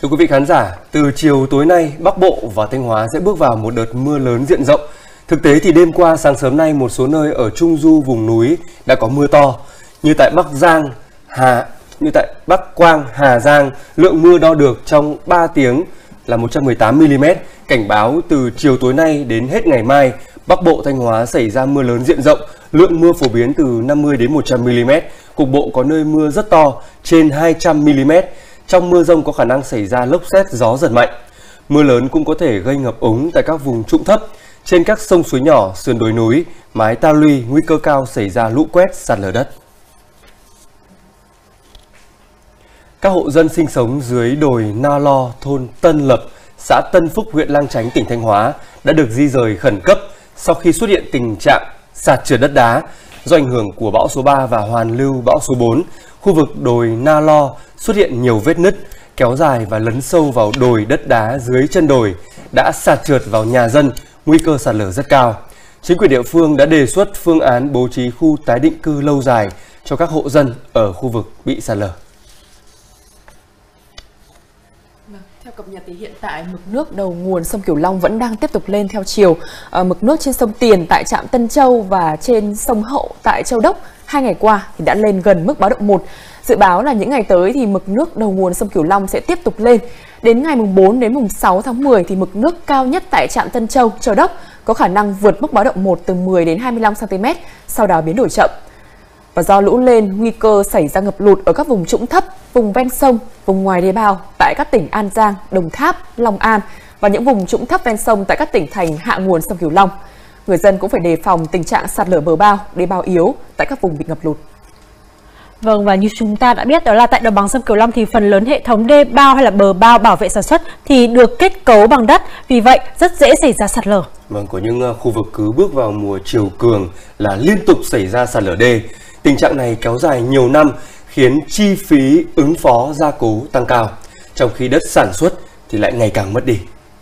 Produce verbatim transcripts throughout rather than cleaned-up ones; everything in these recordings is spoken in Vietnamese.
Thưa quý vị khán giả, từ chiều tối nay, Bắc Bộ và Thanh Hóa sẽ bước vào một đợt mưa lớn diện rộng. Thực tế thì đêm qua, sáng sớm nay, một số nơi ở Trung Du vùng núi đã có mưa to. Như tại Bắc Giang, Hà, như tại Bắc Quang, Hà Giang, lượng mưa đo được trong ba tiếng là một trăm mười tám mi li mét. Cảnh báo từ chiều tối nay đến hết ngày mai, Bắc Bộ, Thanh Hóa xảy ra mưa lớn diện rộng, lượng mưa phổ biến từ năm mươi đến một trăm mi li mét. Cục bộ có nơi mưa rất to, trên hai trăm mi li mét. Trong mưa dông có khả năng xảy ra lốc sét, gió giật mạnh. Mưa lớn cũng có thể gây ngập úng tại các vùng trũng thấp, trên các sông suối nhỏ, sườn đồi núi, mái ta luy, nguy cơ cao xảy ra lũ quét, sạt lở đất. Các hộ dân sinh sống dưới đồi Na Lo, thôn Tân Lập, xã Tân Phúc, huyện Lang Chánh, tỉnh Thanh Hóa đã được di rời khẩn cấp sau khi xuất hiện tình trạng sạt trượt đất đá do ảnh hưởng của bão số ba và hoàn lưu bão số bốn. Khu vực đồi Na Lo xuất hiện nhiều vết nứt kéo dài và lấn sâu vào đồi đất đá dưới chân đồi, đã sạt trượt vào nhà dân, nguy cơ sạt lở rất cao. Chính quyền địa phương đã đề xuất phương án bố trí khu tái định cư lâu dài cho các hộ dân ở khu vực bị sạt lở. Theo cập nhật thì hiện tại mực nước đầu nguồn sông Cửu Long vẫn đang tiếp tục lên theo chiều. À, mực nước trên sông Tiền tại trạm Tân Châu và trên sông Hậu tại Châu Đốc hai ngày qua thì đã lên gần mức báo động một. Dự báo là những ngày tới thì mực nước đầu nguồn sông Cửu Long sẽ tiếp tục lên. Đến ngày mùng bốn đến mùng sáu tháng mười thì mực nước cao nhất tại trạm Tân Châu, Châu Đốc có khả năng vượt mức báo động một từ mười đến hai mươi lăm xăng ti mét, sau đó biến đổi chậm. Và do lũ lên, nguy cơ xảy ra ngập lụt ở các vùng trũng thấp, vùng ven sông, vùng ngoài đê bao tại các tỉnh An Giang, Đồng Tháp, Long An và những vùng trũng thấp ven sông tại các tỉnh thành hạ nguồn sông Cửu Long. Người dân cũng phải đề phòng tình trạng sạt lở bờ bao, đê bao yếu tại các vùng bị ngập lụt. Vâng, và như chúng ta đã biết đó là tại đồng bằng sông Cửu Long thì phần lớn hệ thống đê bao hay là bờ bao bảo vệ sản xuất thì được kết cấu bằng đất, vì vậy rất dễ xảy ra sạt lở. Vâng, có những khu vực cứ bước vào mùa chiều cường là liên tục xảy ra sạt lở đê. Tình trạng này kéo dài nhiều năm khiến chi phí ứng phó gia cố tăng cao, trong khi đất sản xuất thì lại ngày càng mất đi.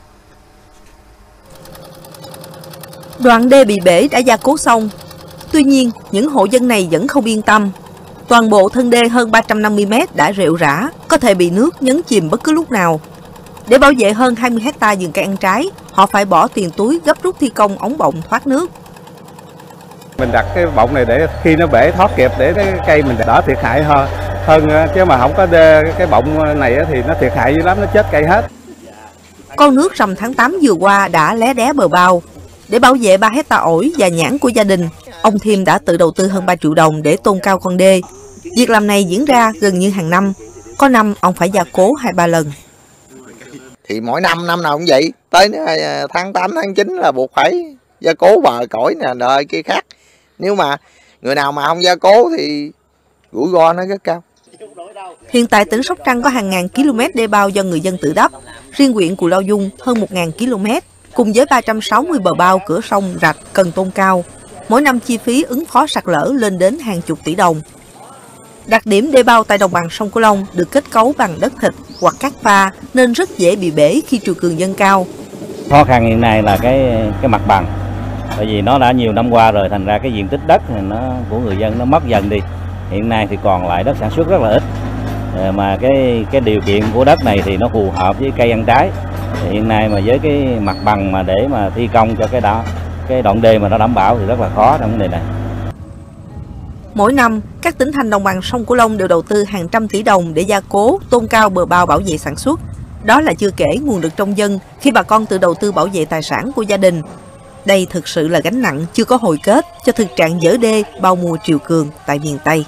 Đoạn đê bị bể đã gia cố xong, tuy nhiên những hộ dân này vẫn không yên tâm. Toàn bộ thân đê hơn ba trăm năm mươi mét đã rệu rã, có thể bị nước nhấn chìm bất cứ lúc nào. Để bảo vệ hơn hai mươi héc ta vườn cây ăn trái, họ phải bỏ tiền túi gấp rút thi công ống bọng thoát nước. Mình đặt cái bọng này để khi nó bể thoát kịp để cái cây mình đỡ thiệt hại hơn, hơn chứ mà không có đê, cái bọng này thì nó thiệt hại dữ lắm, nó chết cây hết. Con nước rằm tháng tám vừa qua đã lé đé bờ bao. Để bảo vệ ba héc ta ổi và nhãn của gia đình, ông Thiêm đã tự đầu tư hơn ba triệu đồng để tôn cao con đê. Việc làm này diễn ra gần như hàng năm, có năm ông phải gia cố hai ba lần. Thì mỗi năm năm nào cũng vậy, tới tháng tám, tháng chín là buộc phải gia cố bờ cõi nè, đợi kia khác. Nếu mà người nào mà không gia cố thì rủi ro nó rất cao. Hiện tại tỉnh Sóc Trăng có hàng ngàn km đê bao do người dân tự đắp, riêng huyện Cù Lao Dung hơn một nghìn ki lô mét, cùng với ba trăm sáu mươi bờ bao cửa sông rạch cần tôn cao. Mỗi năm chi phí ứng phó sạt lở lên đến hàng chục tỷ đồng. Đặc điểm đê bao tại đồng bằng sông Cửu Long được kết cấu bằng đất thịt hoặc cát pha nên rất dễ bị bể khi triều cường dâng cao. Khó khăn hiện nay là cái cái mặt bằng, bởi vì nó đã nhiều năm qua rồi, thành ra cái diện tích đất này nó của người dân nó mất dần đi. Hiện nay thì còn lại đất sản xuất rất là ít, mà cái cái điều kiện của đất này thì nó phù hợp với cây ăn trái. Thì hiện nay mà với cái mặt bằng mà để mà thi công cho cái đó cái đoạn đê mà nó đảm bảo thì rất là khó trong vấn đề này. Mỗi năm, các tỉnh thành đồng bằng sông Cửu Long đều đầu tư hàng trăm tỷ đồng để gia cố, tôn cao bờ bao bảo vệ sản xuất. Đó là chưa kể nguồn lực trong dân khi bà con tự đầu tư bảo vệ tài sản của gia đình. Đây thực sự là gánh nặng chưa có hồi kết cho thực trạng dỡ đê bao mùa triều cường tại miền Tây.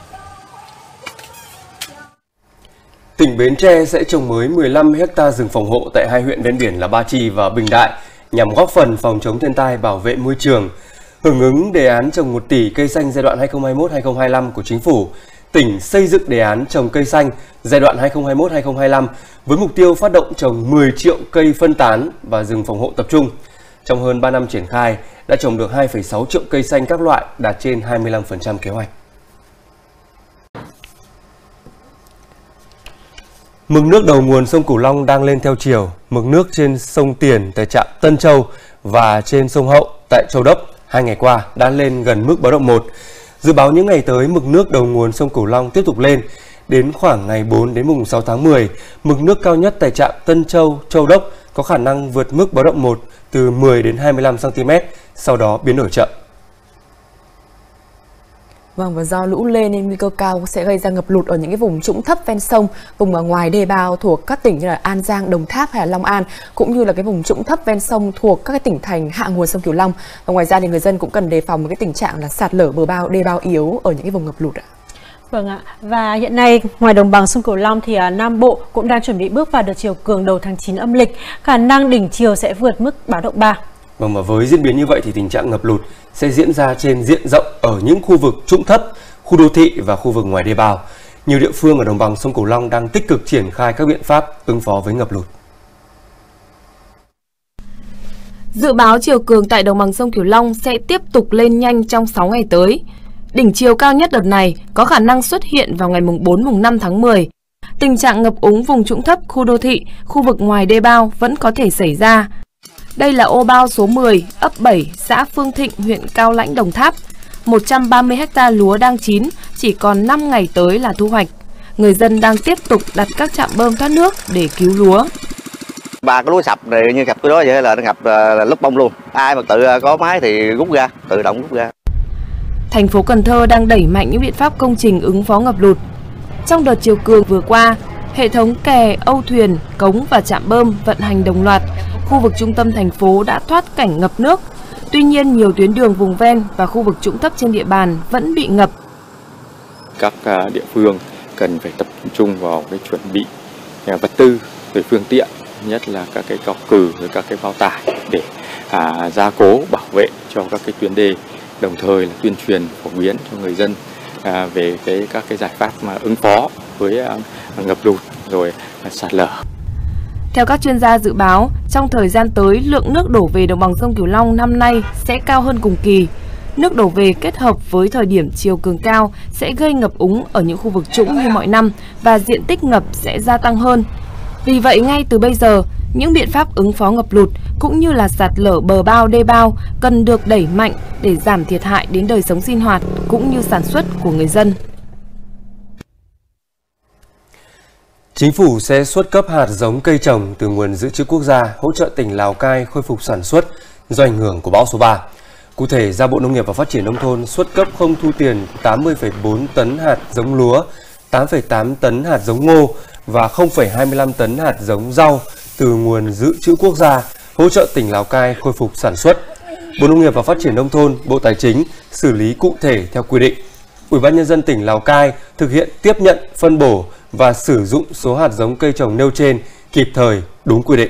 Tỉnh Bến Tre sẽ trồng mới mười lăm héc ta rừng phòng hộ tại hai huyện ven biển là Ba Chi và Bình Đại nhằm góp phần phòng chống thiên tai, bảo vệ môi trường. Hưởng ứng đề án trồng một tỷ cây xanh giai đoạn hai nghìn không trăm hai mươi mốt đến hai nghìn không trăm hai mươi lăm của Chính phủ, tỉnh xây dựng đề án trồng cây xanh giai đoạn hai nghìn không trăm hai mươi mốt đến hai nghìn không trăm hai mươi lăm với mục tiêu phát động trồng mười triệu cây phân tán và rừng phòng hộ tập trung. Trong hơn ba năm triển khai, đã trồng được hai phẩy sáu triệu cây xanh các loại, đạt trên hai mươi lăm phần trăm kế hoạch. Mực nước đầu nguồn sông Cửu Long đang lên theo chiều. Mực nước trên sông Tiền tại trạm Tân Châu và trên sông Hậu tại Châu Đốc hai ngày qua đã lên gần mức báo động một. Dự báo những ngày tới, mực nước đầu nguồn sông Cửu Long tiếp tục lên. đến khoảng ngày bốn đến mùng sáu tháng mười, mực nước cao nhất tại trạm Tân Châu, Châu Đốc có khả năng vượt mức báo động một từ mười đến hai mươi lăm xăng ti mét, sau đó biến đổi chậm. Vâng, và do lũ lên nên nguy cơ cao sẽ gây ra ngập lụt ở những cái vùng trũng thấp ven sông, vùng ở ngoài đê bao thuộc các tỉnh như là An Giang, Đồng Tháp hay là Long An, cũng như là cái vùng trũng thấp ven sông thuộc các cái tỉnh thành hạ nguồn sông Cửu Long. Và ngoài ra thì người dân cũng cần đề phòng một cái tình trạng là sạt lở bờ bao, đê bao yếu ở những cái vùng ngập lụt ạ. Vâng ạ, và hiện nay ngoài đồng bằng sông Cửu Long thì Nam Bộ cũng đang chuẩn bị bước vào đợt chiều cường đầu tháng chín âm lịch, khả năng đỉnh chiều sẽ vượt mức báo động ba. Vâng, và với diễn biến như vậy thì tình trạng ngập lụt sẽ diễn ra trên diện rộng ở những khu vực trũng thấp, khu đô thị và khu vực ngoài đê bao. Nhiều địa phương ở đồng bằng sông Cửu Long đang tích cực triển khai các biện pháp ứng phó với ngập lụt. Dự báo chiều cường tại đồng bằng sông Cửu Long sẽ tiếp tục lên nhanh trong sáu ngày tới. Đỉnh chiều cao nhất đợt này có khả năng xuất hiện vào ngày mùng bốn mùng năm tháng mười. Tình trạng ngập úng vùng trũng thấp, khu đô thị, khu vực ngoài đê bao vẫn có thể xảy ra. Đây là ô bao số mười, ấp bảy, xã Phương Thịnh, huyện Cao Lãnh, Đồng Tháp. một trăm ba mươi héc ta lúa đang chín, chỉ còn năm ngày tới là thu hoạch. Người dân đang tiếp tục đặt các trạm bơm thoát nước để cứu lúa. Ba cái lúa sập này như gặp cái đó vậy là nó ngập lúc bông luôn. Ai mà tự có máy thì rút ra, tự động rút ra. Thành phố Cần Thơ đang đẩy mạnh những biện pháp công trình ứng phó ngập lụt. Trong đợt chiều cường vừa qua, hệ thống kè, âu thuyền, cống và trạm bơm vận hành đồng loạt. Khu vực trung tâm thành phố đã thoát cảnh ngập nước. Tuy nhiên, nhiều tuyến đường vùng ven và khu vực trũng thấp trên địa bàn vẫn bị ngập. Các địa phương cần phải tập trung vào cái chuẩn bị vật tư về phương tiện, nhất là các cái cọc cừ với các cái bao tải để à, gia cố bảo vệ cho các cái tuyến đê, đồng thời là tuyên truyền phổ biến cho người dân à, về cái các cái giải pháp mà ứng phó với à, ngập lụt rồi à, sạt lở. Theo các chuyên gia dự báo, trong thời gian tới, lượng nước đổ về đồng bằng sông Cửu Long năm nay sẽ cao hơn cùng kỳ. Nước đổ về kết hợp với thời điểm chiều cường cao sẽ gây ngập úng ở những khu vực trũng như mọi năm và diện tích ngập sẽ gia tăng hơn. Vì vậy, ngay từ bây giờ, những biện pháp ứng phó ngập lụt cũng như là sạt lở bờ bao, đê bao cần được đẩy mạnh để giảm thiệt hại đến đời sống sinh hoạt cũng như sản xuất của người dân. Chính phủ sẽ xuất cấp hạt giống cây trồng từ nguồn dự trữ quốc gia hỗ trợ tỉnh Lào Cai khôi phục sản xuất do ảnh hưởng của bão số ba. Cụ thể, giao Bộ Nông nghiệp và Phát triển Nông thôn xuất cấp không thu tiền tám mươi phẩy bốn tấn hạt giống lúa, tám phẩy tám tấn hạt giống ngô và không phẩy hai mươi lăm tấn hạt giống rau từ nguồn dự trữ quốc gia hỗ trợ tỉnh Lào Cai khôi phục sản xuất. Bộ Nông nghiệp và Phát triển Nông thôn, Bộ Tài chính xử lý cụ thể theo quy định. Ủy ban nhân dân tỉnh Lào Cai thực hiện tiếp nhận, phân bổ và sử dụng số hạt giống cây trồng nêu trên kịp thời, đúng quy định.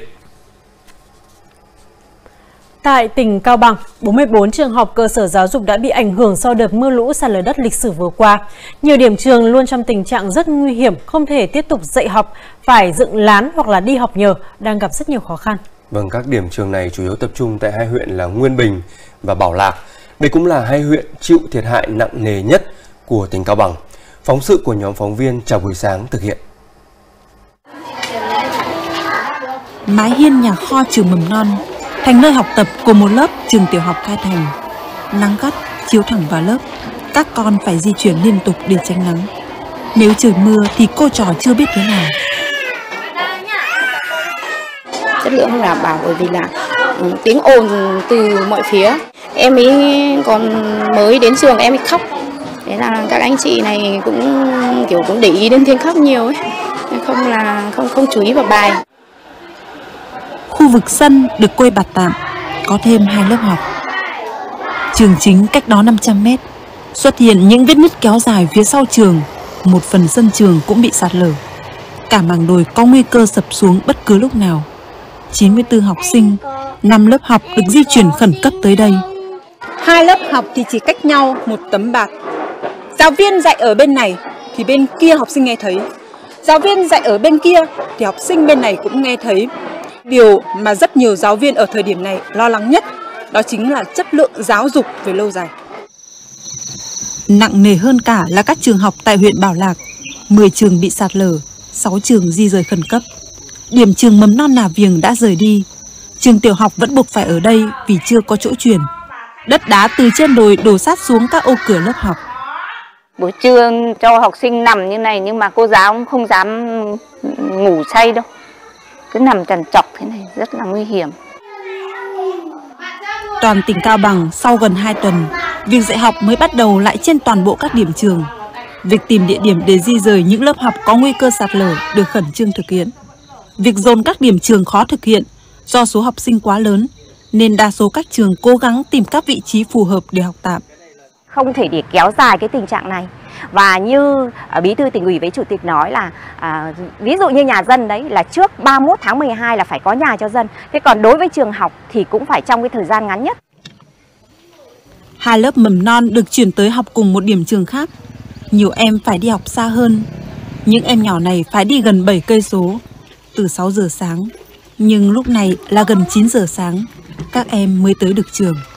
Tại tỉnh Cao Bằng, bốn mươi bốn trường học cơ sở giáo dục đã bị ảnh hưởng sau đợt mưa lũ sạt lở đất lịch sử vừa qua. Nhiều điểm trường luôn trong tình trạng rất nguy hiểm, không thể tiếp tục dạy học, phải dựng lán hoặc là đi học nhờ, đang gặp rất nhiều khó khăn. Vâng, các điểm trường này chủ yếu tập trung tại hai huyện là Nguyên Bình và Bảo Lạc. Đây cũng là hai huyện chịu thiệt hại nặng nề nhất của tỉnh Cao Bằng. Phóng sự của nhóm phóng viên Chào buổi sáng thực hiện. Mái hiên nhà kho trường mầm non thành nơi học tập của một lớp trường tiểu học Cai Thành. Nắng gắt chiếu thẳng vào lớp, các con phải di chuyển liên tục để tránh nắng. Nếu trời mưa thì cô trò chưa biết thế nào. Chất lượng không đảm bảo bởi vì là ừ, tiếng ồn từ mọi phía. Em ấy còn mới đến trường em ấy khóc. Thế là các anh chị này cũng kiểu cũng để ý đến tiếng khóc nhiều ấy, không là không không chú ý vào bài. Khu vực sân được quây bạt tạm, có thêm hai lớp học. Trường chính cách đó năm trăm mét, xuất hiện những vết nứt kéo dài phía sau trường, một phần sân trường cũng bị sạt lở. Cả mảng đồi có nguy cơ sập xuống bất cứ lúc nào. chín mươi tư học sinh, năm lớp học được di chuyển khẩn cấp tới đây. Hai lớp học thì chỉ cách nhau một tấm bạt. Giáo viên dạy ở bên này thì bên kia học sinh nghe thấy. Giáo viên dạy ở bên kia thì học sinh bên này cũng nghe thấy. Điều mà rất nhiều giáo viên ở thời điểm này lo lắng nhất đó chính là chất lượng giáo dục về lâu dài. Nặng nề hơn cả là các trường học tại huyện Bảo Lạc. mười trường bị sạt lở, sáu trường di rời khẩn cấp. Điểm trường mầm non Nà Viềng đã rời đi. Trường tiểu học vẫn buộc phải ở đây vì chưa có chỗ chuyển. Đất đá từ trên đồi đổ sát xuống các ô cửa lớp học. Buổi trưa cho học sinh nằm như này nhưng mà cô giáo cũng không dám ngủ say đâu. Cứ nằm trằn trọc thế này rất là nguy hiểm. Toàn tỉnh Cao Bằng sau gần hai tuần, việc dạy học mới bắt đầu lại trên toàn bộ các điểm trường. Việc tìm địa điểm để di rời những lớp học có nguy cơ sạt lở được khẩn trương thực hiện. Việc dồn các điểm trường khó thực hiện do số học sinh quá lớn, nên đa số các trường cố gắng tìm các vị trí phù hợp để học tạm. Không thể để kéo dài cái tình trạng này. Và như Bí thư Tỉnh ủy với Chủ tịch nói là à, ví dụ như nhà dân đấy là trước ba mươi mốt tháng mười hai là phải có nhà cho dân. Thế còn đối với trường học thì cũng phải trong cái thời gian ngắn nhất. Hai lớp mầm non được chuyển tới học cùng một điểm trường khác. Nhiều em phải đi học xa hơn. Những em nhỏ này phải đi gần bảy cây số từ sáu giờ sáng. Nhưng lúc này là gần chín giờ sáng, các em mới tới được trường.